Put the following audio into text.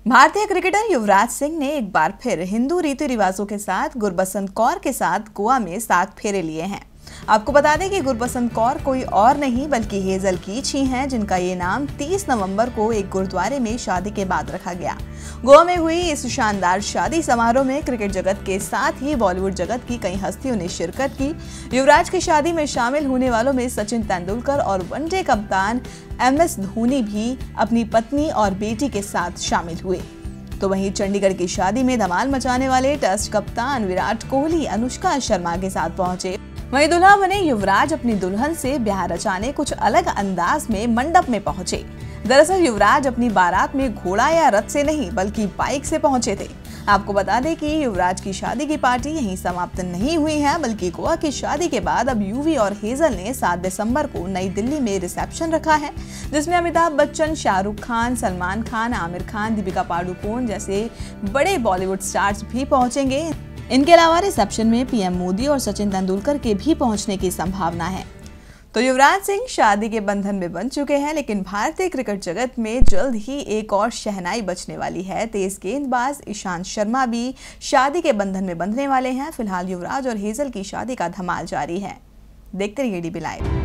भारतीय क्रिकेटर युवराज सिंह ने एक बार फिर हिंदू रीति रिवाजों के साथ गुरबसंत कौर के साथ गोवा में 7 फेरे लिए हैं। आपको बता दें कि गुरबसंत कौर कोई और नहीं बल्कि हेजल कीच ही हैं, जिनका ये नाम 30 नवंबर को एक गुरुद्वारे में शादी के बाद रखा गया। गोवा में हुई इस शानदार शादी समारोह में क्रिकेट जगत के साथ ही बॉलीवुड जगत की कई हस्तियों ने शिरकत की। युवराज की शादी में शामिल होने वालों में सचिन तेंदुलकर और वनडे कप्तान MS धोनी भी अपनी पत्नी और बेटी के साथ शामिल हुए। तो वहीं चंडीगढ़ की शादी में धमाल मचाने वाले टेस्ट कप्तान विराट कोहली अनुष्का शर्मा के साथ पहुंचे। वहीं दुल्हा बने युवराज अपनी दुल्हन से ब्याह रचाने कुछ अलग अंदाज में मंडप में पहुंचे। दरअसल युवराज अपनी बारात में घोड़ा या रथ से नहीं बल्कि बाइक से पहुंचे थे। आपको बता दें कि युवराज की शादी की पार्टी यहीं समाप्त नहीं हुई है, बल्कि गोवा की शादी के बाद अब युवी और हेजल ने 7 दिसंबर को नई दिल्ली में रिसेप्शन रखा है, जिसमें अमिताभ बच्चन, शाहरुख खान, सलमान खान, आमिर खान, दीपिका पादुकोण जैसे बड़े बॉलीवुड स्टार्स भी पहुंचेंगे। इनके अलावा रिसेप्शन में PM मोदी और सचिन तेंदुलकर के भी पहुंचने की संभावना है। तो युवराज सिंह शादी के बंधन में बंध चुके हैं, लेकिन भारतीय क्रिकेट जगत में जल्द ही एक और शहनाई बजने वाली है। तेज गेंदबाज ईशांत शर्मा भी शादी के बंधन में बंधने वाले हैं। फिलहाल युवराज और हेजल की शादी का धमाल जारी है। देखते रहिए DB लाइव।